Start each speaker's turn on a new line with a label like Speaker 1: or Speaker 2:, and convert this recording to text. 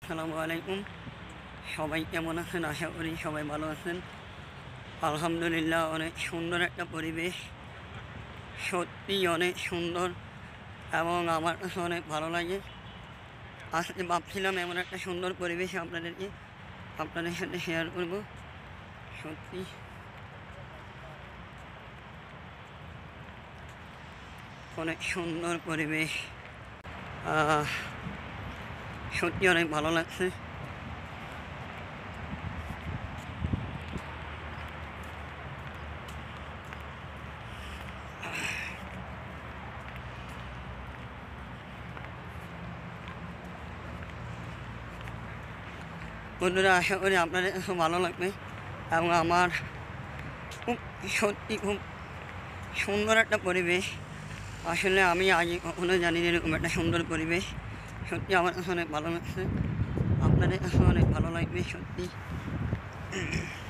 Speaker 1: আসসালামু আলাইকুম। সবাই কেমন আছেন? আশা করি সবাই ভালো আছেন। আলহামদুলিল্লাহ, অনেক সুন্দর একটা পরিবেশ, সত্যিই অনেক সুন্দর এবং আমার কাছে অনেক ভালো লাগে। আজকে ভাবছিলাম এমন একটা সুন্দর পরিবেশ আপনাদের সাথে শেয়ার করব। সত্যি অনেক সুন্দর পরিবেশ, সত্যি অনেক ভালো লাগছে। বন্ধুরা, আশা করি আপনাদের কাছে ভালো লাগবে এবং আমার খুব সুন্দর একটা পরিবেশ। আসলে আমি আগে কখনো জানি না এরকম একটা সুন্দর পরিবেশ। সত্যি আমার কাছে অনেক ভালো লাগছে, আপনাদের কাছে অনেক ভালো লাগবে সত্যি।